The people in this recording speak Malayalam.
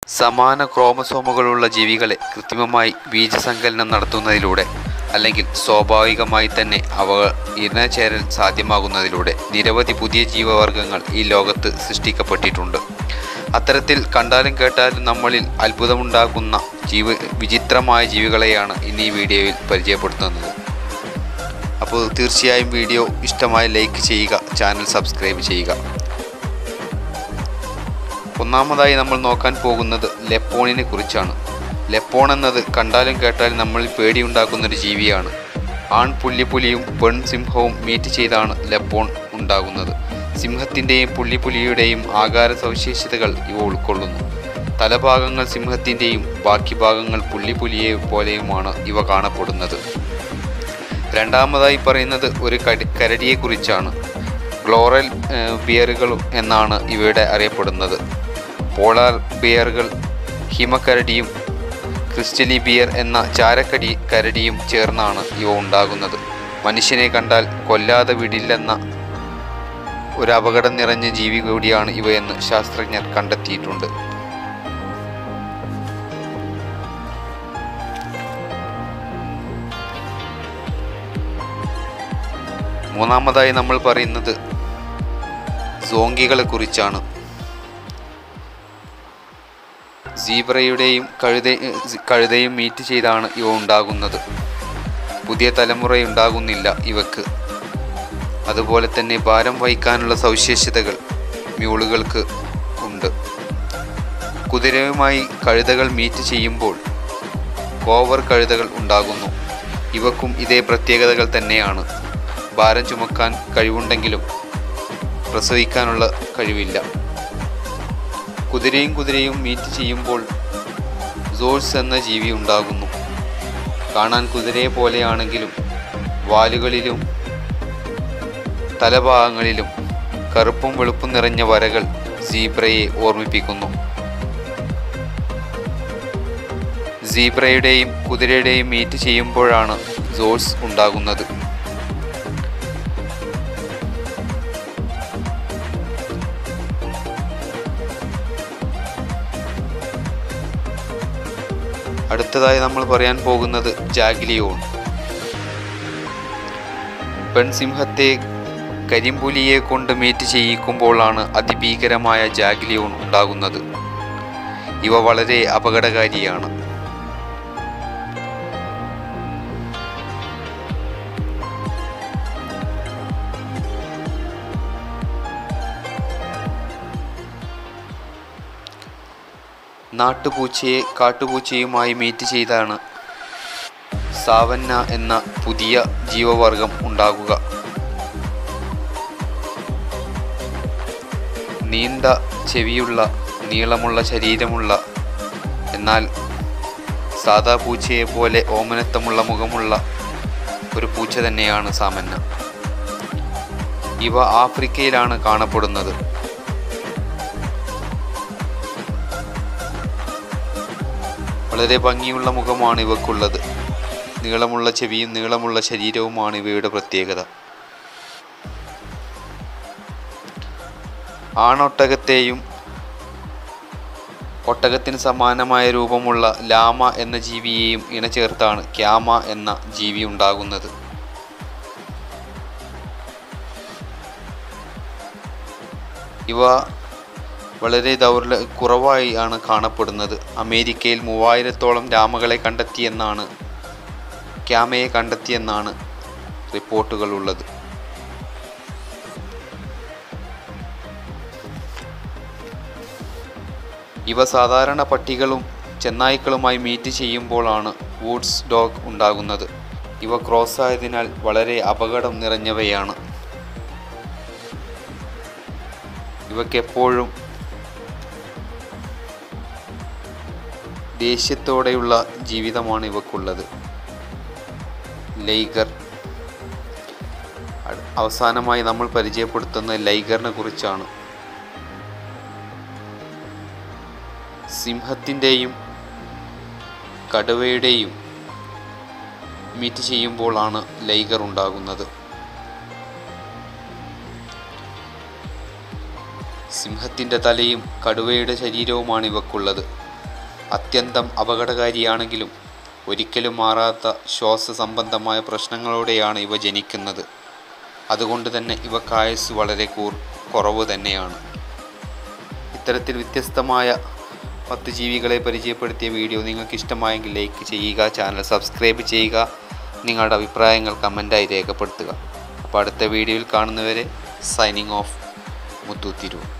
സമാന ക്രോമസോമുകളുള്ള ജീവികളെ കൃത്രിമമായി ബീജസങ്കലനം നടത്തുന്നതിലൂടെ അല്ലെങ്കിൽ സ്വാഭാവികമായി തന്നെ അവ ഇണചേരൽ സാധ്യമാകുന്നതിലൂടെ നിരവധി പുതിയ ജീവവർഗങ്ങൾ ഈ ലോകത്ത് സൃഷ്ടിക്കപ്പെട്ടിട്ടുണ്ട്. അത്തരത്തിൽ കണ്ടാലും കേട്ടാലും നമ്മളിൽ അത്ഭുതമുണ്ടാക്കുന്ന വിചിത്രമായ ജീവികളെയാണ് ഇന്ന് ഈ വീഡിയോയിൽ പരിചയപ്പെടുത്തുന്നത്. അപ്പോൾ തീർച്ചയായും വീഡിയോ ഇഷ്ടമായി ലൈക്ക് ചെയ്യുക, ചാനൽ സബ്സ്ക്രൈബ് ചെയ്യുക. ഒന്നാമതായി നമ്മൾ നോക്കാൻ പോകുന്നത് ലെപ്പോണിനെ കുറിച്ചാണ്. ലെപ്പോൺ എന്നത് കണ്ടാലും കേട്ടാലും നമ്മളിൽ പേടിയുണ്ടാക്കുന്നൊരു ജീവിയാണ്. ആൺ പുള്ളിപ്പുലിയും പെൺ സിംഹവും മീറ്റ് ചെയ്താണ് ലെപ്പോൺ ഉണ്ടാകുന്നത്. സിംഹത്തിൻ്റെയും പുള്ളിപ്പുലിയുടെയും ആകാര സവിശേഷതകൾ ഇവ ഉൾക്കൊള്ളുന്നു. തലഭാഗങ്ങൾ സിംഹത്തിൻ്റെയും ബാക്കി ഭാഗങ്ങൾ പുള്ളിപ്പുലിയെ പോലെയുമാണ് ഇവ കാണപ്പെടുന്നത്. രണ്ടാമതായി പറയുന്നത് ഒരു കരടിയെക്കുറിച്ചാണ്. ഗ്ലോറൽ ബിയറുകൾ എന്നാണ് ഇവയുടെ അറിയപ്പെടുന്നത്. പോളാർ ബിയറുകൾ, ഹിമക്കരടിയും ക്രിസ്റ്റലി ബിയർ എന്ന കരടിയും ചേർന്നാണ് ഇവ ഉണ്ടാകുന്നത്. മനുഷ്യനെ കണ്ടാൽ കൊല്ലാതെ വിടില്ലെന്ന ഒരു അപകടം നിറഞ്ഞ ജീവി കൂടിയാണ് ഇവയെന്ന് ശാസ്ത്രജ്ഞർ കണ്ടെത്തിയിട്ടുണ്ട്. മൂന്നാമതായി നമ്മൾ പറയുന്നത് സോങ്കികളെ കുറിച്ചാണ്. സീബ്രയുടെയും കഴുതയും മീറ്റ് ചെയ്താണ് ഇവ ഉണ്ടാകുന്നത്. പുതിയ തലമുറയുണ്ടാകുന്നില്ല ഇവക്ക്. അതുപോലെ തന്നെ ഭാരം വഹിക്കാനുള്ള സവിശേഷതകൾ മ്യൂളുകൾക്ക് ഉണ്ട്. കുതിരയുമായി കഴുതകൾ മീറ്റ് ചെയ്യുമ്പോൾ കോവർ കഴുതകൾ ഉണ്ടാകുന്നു. ഇവക്കും ഇതേ പ്രത്യേകതകൾ തന്നെയാണ്. ഭാരം ചുമക്കാൻ കഴിവുണ്ടെങ്കിലും പ്രസവിക്കാനുള്ള കഴിവില്ല. കുതിരയും മീറ്റ് ചെയ്യുമ്പോൾ സോഴ്സ് എന്ന ജീവി ഉണ്ടാകുന്നു. കാണാൻ കുതിരയെ പോലെയാണെങ്കിലും വാലുകളിലും തലഭാഗങ്ങളിലും കറുപ്പും വെളുപ്പും നിറഞ്ഞ വരകൾ സീബ്രയെ ഓർമ്മിപ്പിക്കുന്നു. സീബ്രയുടെയും കുതിരയുടെയും മീറ്റ് ചെയ്യുമ്പോഴാണ് സോഴ്സ് ഉണ്ടാകുന്നത്. അടുത്തതായി നമ്മൾ പറയാൻ പോകുന്നത് ജാഗ്ലിയോൺ. പെൺസിംഹത്തെ കരിമ്പുലിയെ കൊണ്ട് മീറ്റ് ചെയ്യിക്കുമ്പോഴാണ് അതിഭീകരമായ ജാഗ്ലിയോൺ ഉണ്ടാകുന്നത്. ഇവ വളരെ അപകടകാരിയാണ്. നാട്ടുപൂച്ചയെ കാട്ടുപൂച്ചയുമായി മീറ്റ് ചെയ്താണ് സാവന്ന എന്ന പുതിയ ജീവവർഗം ഉണ്ടാകുക. നീണ്ട ചെവിയുള്ള, നീളമുള്ള ശരീരമുള്ള, എന്നാൽ സാധാ പൂച്ചയെ പോലെ ഓമനത്തമുള്ള മുഖമുള്ള ഒരു പൂച്ച തന്നെയാണ് സാമന്ന. ഇവ ആഫ്രിക്കയിലാണ് കാണപ്പെടുന്നത്. വളരെ ഭംഗിയുള്ള മുഖമാണ് ഇവക്കുള്ളത്. നീളമുള്ള ചെവിയും നീളമുള്ള ശരീരവുമാണ് ഇവയുടെ പ്രത്യേകത. ആണൊട്ടകത്തെയും ഒട്ടകത്തിന് സമാനമായ രൂപമുള്ള ലാമ എന്ന ജീവിയെയും ഇണചേർത്താണ് ക്യാമ എന്ന ജീവി ഉണ്ടാകുന്നത്. ഇവ വളരെ കുറവായി ആണ് കാണപ്പെടുന്നത്. അമേരിക്കയിൽ 3000-ഓളം ലാമകളെ ക്യാമയെ കണ്ടെത്തിയെന്നാണ് റിപ്പോർട്ടുകൾ ഉള്ളത്. ഇവ സാധാരണ പട്ടികളും ചെന്നായ്ക്കളുമായി മീറ്റ് ചെയ്യുമ്പോഴാണ് വൂഡ്സ് ഡോഗ് ഉണ്ടാകുന്നത്. ഇവ ക്രോസ് ആയതിനാൽ വളരെ അപകടം നിറഞ്ഞവയാണ്. ഇവയ്ക്കെപ്പോഴും ദേഷ്യത്തോടെയുള്ള ജീവിതമാണ് ഇവക്കുള്ളത്. ലൈഗർ. അവസാനമായി നമ്മൾ പരിചയപ്പെടുത്തുന്ന ലൈഗറിനെ കുറിച്ചാണ്. സിംഹത്തിൻ്റെയും കടുവയുടെയും മീറ്റ് ചെയ്യുമ്പോഴാണ് ലൈഗർ ഉണ്ടാകുന്നത്. സിംഹത്തിൻ്റെ തലയും കടുവയുടെ ശരീരവുമാണ് ഇവക്കുള്ളത്. അത്യന്തം അപകടകാരിയാണെങ്കിലും ഒരിക്കലും മാറാത്ത ശ്വാസ സംബന്ധമായ പ്രശ്നങ്ങളോടെയാണ് ഇവ ജനിക്കുന്നത്. അതുകൊണ്ട് തന്നെ ഇവക്ക് ആയുസ് വളരെ കുറവ് തന്നെയാണ്. ഇത്തരത്തിൽ വ്യത്യസ്തമായ 10 ജീവികളെ പരിചയപ്പെടുത്തിയ വീഡിയോ നിങ്ങൾക്ക് ഇഷ്ടമായെങ്കിൽ ലൈക്ക് ചെയ്യുക, ചാനൽ സബ്സ്ക്രൈബ് ചെയ്യുക, നിങ്ങളുടെ അഭിപ്രായങ്ങൾ കമൻറ്റായി രേഖപ്പെടുത്തുക. അപ്പോൾ അടുത്ത വീഡിയോയിൽ കാണുന്നവരെ സൈനിങ് ഓഫ് മുത്തു തിരൂർ.